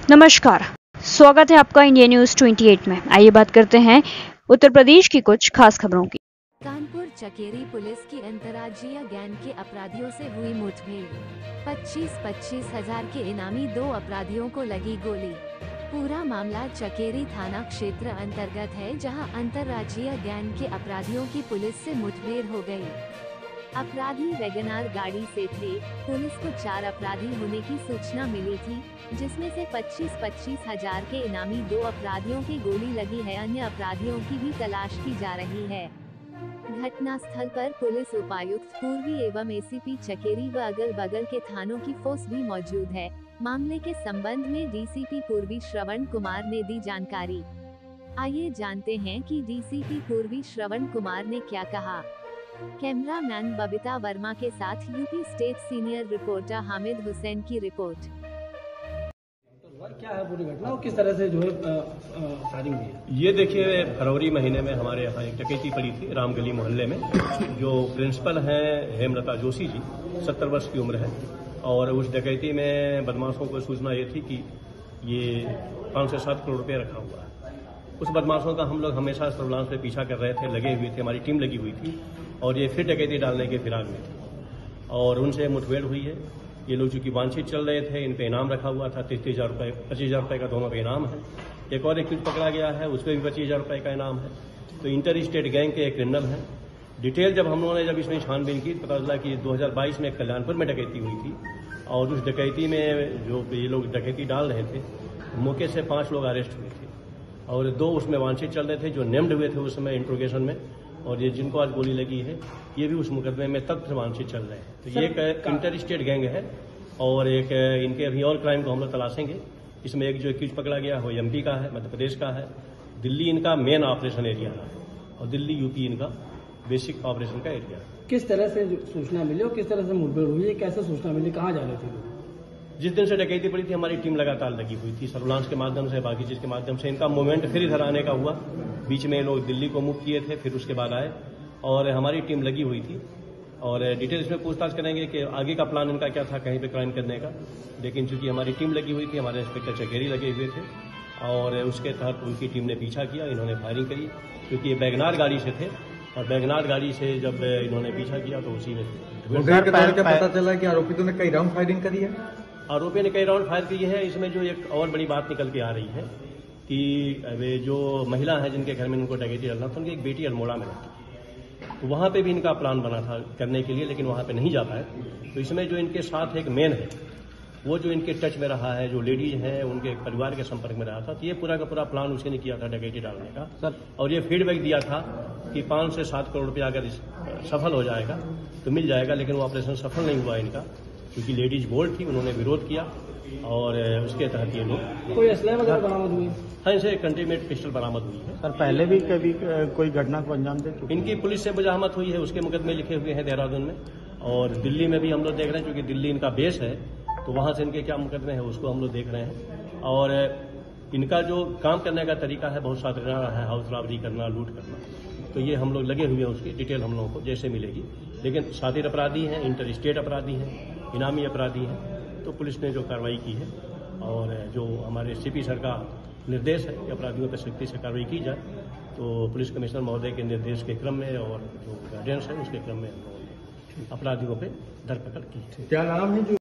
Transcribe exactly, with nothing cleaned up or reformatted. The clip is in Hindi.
नमस्कार, स्वागत है आपका इंडिया न्यूज अट्ठाईस में। आइए बात करते हैं उत्तर प्रदेश की कुछ खास खबरों की। कानपुर चकेरी पुलिस की अंतर्राज्यीय गैंग के अपराधियों से हुई मुठभेड़। पच्चीस पच्चीस हजार के इनामी दो अपराधियों को लगी गोली। पूरा मामला चकेरी थाना क्षेत्र अंतर्गत है, जहां अंतर्राज्यीय गैंग के अपराधियों की पुलिस से मुठभेड़ हो गई। अपराधी वैगनार गाड़ी से थे। पुलिस को चार अपराधी होने की सूचना मिली थी, जिसमें से पच्चीस पच्चीस हजार के इनामी दो अपराधियों की गोली लगी है। अन्य अपराधियों की भी तलाश की जा रही है। घटना स्थल पर पुलिस उपायुक्त पूर्वी एवं एसीपी चकेरी व अगल बगल के थानों की फोर्स भी मौजूद है। मामले के संबंध में डीसीपी पूर्वी श्रवण कुमार ने दी जानकारी। आइए जानते हैं कि डीसीपी पूर्वी श्रवण कुमार ने क्या कहा। कैमरामैन बबीता वर्मा के साथ UP state senior reporter Hamid Hussain की रिपोर्ट। क्या है पूरी घटना और किस तरह से जो है फायरिंग हुई है? ये देखिए, फरवरी महीने में हमारे यहाँ एक डकैती पड़ी थी रामगली मोहल्ले में। जो प्रिंसिपल हैं हेमलता जोशी जी, सत्तर वर्ष की उम्र है, और उस डकैती में बदमाशों को सूचना ये थी कि ये पाँच से सात करोड़ रुपये रखा हुआ है। उस बदमाशों का हम लोग हमेशा सर्विलांस पे पीछा कर रहे थे, लगे हुए थे, हमारी टीम लगी हुई थी, और ये फिर डकैती डालने के फिराक में थे और उनसे मुठभेड़ हुई है। ये लोग चूंकि वांछित चल रहे थे, इन पे इनाम रखा हुआ था, तीस हजार रुपये पच्चीस हजार रुपये का दोनों पे इनाम है। एक और एक पकड़ा गया है, उसमें भी पच्चीस हजार रुपये का इनाम है। तो इंटर स्टेट गैंग के एक क्रिमिनल है। डिटेल जब हम लोगों ने जब इसमें छानबीन की, पता चला कि दो हजार बाईस में कल्याणपुर में डकैती हुई थी, और उस डकैती में जो ये लोग डकैती डाल रहे थे, मौके से पांच लोग अरेस्ट हुए थे और दो उसमें वांछित चल रहे थे, जो नेम्ड हुए थे उस समय इंट्रोगेशन में, और ये जिनको आज गोली लगी है ये भी उस मुकदमे में तथ्य वांछित चल रहे हैं। तो ये एक इंटर स्टेट गैंग है, और एक इनके अभी और क्राइम को हम लोग तलाशेंगे। इसमें एक जो एक्यूज पकड़ा गया वो एमपी का है, मध्य प्रदेश का है। दिल्ली इनका मेन ऑपरेशन एरिया है और दिल्ली यूपी इनका बेसिक ऑपरेशन का एरिया है। किस तरह से सूचना मिली और किस तरह से मुठभेड़ हुई है, कैसे सूचना मिली, कहाँ जा रहे थे लोग? जिस दिन से डकैती पड़ी थी हमारी टीम लगातार लगी हुई थी, सर्विलांस के माध्यम से, बाकी चीज के माध्यम से। इनका मूवमेंट फिर इधर आने का हुआ, बीच में लोग दिल्ली को मूव किए थे, फिर उसके बाद आए और हमारी टीम लगी हुई थी। और डिटेल्स में पूछताछ करेंगे कि आगे का प्लान इनका क्या था कहीं पे क्राइम करने का। लेकिन चूंकि हमारी टीम लगी हुई थी, हमारे इंस्पेक्टर चकेरी लगे हुए थे, और उसके तहत उनकी टीम ने पीछा किया, इन्होंने फायरिंग करी, क्योंकि ये वैगनार गाड़ी से थे, और वैगनार गाड़ी से जब इन्होंने पीछा किया तो उसी में पता चला कि आरोपितों ने कई राउंड फायरिंग करी है। आरोपी ने कई राउंड फायर की है। इसमें जो एक और बड़ी बात निकल के आ रही है कि वे जो महिला है जिनके घर में उनको डकैती डालना था, उनकी एक बेटी अल्मोड़ा में रहती, तो वहां पे भी इनका प्लान बना था करने के लिए, लेकिन वहां पे नहीं जा पाए। तो इसमें जो इनके साथ एक मेन है, वो जो इनके टच में रहा है, जो लेडीज है उनके परिवार के संपर्क में रहा था, तो ये पूरा का पूरा प्लान उसी ने किया था डकैती डालने का सर। और ये फीडबैक दिया था कि पांच से सात करोड़ रुपया अगर सफल हो जाएगा तो मिल जाएगा, लेकिन वो ऑपरेशन सफल नहीं हुआ इनका, क्योंकि लेडीज बोल्ड थी, उन्होंने विरोध किया, और उसके तहत ये लोग। कोई असलहा वगैरह बरामद हुई? हाँ, इनसे कंटेनमेंट पिस्टल बरामद हुई है। सर पहले भी कभी कोई घटना को अंजाम दे चुके? इनकी पुलिस से मुजाहमत हुई है, उसके मुकदमे लिखे हुए हैं देहरादून में, और दिल्ली में भी हम लोग देख रहे हैं, क्योंकि दिल्ली इनका बेस है, तो वहां से इनके क्या मुकदमे हैं उसको हम लोग देख रहे हैं। और इनका जो काम करने का तरीका है बहुत साधारण है, हाउस रॉबरी करना, लूट करना, तो ये हम लोग लगे हुए हैं, उसकी डिटेल हम लोगों को जैसे मिलेगी। लेकिन शातिर अपराधी हैं, इंटर स्टेट अपराधी हैं, इनामी अपराधी हैं, तो पुलिस ने जो कार्रवाई की है, और जो हमारे सीपी सर का निर्देश है कि अपराधियों पर सख्ती से कार्रवाई की जाए, तो पुलिस कमिश्नर महोदय के निर्देश के क्रम में और जो गाइडेंस है उसके क्रम में हम लोगों ने अपराधियों पर धरपकड़ की। क्या नाम है जो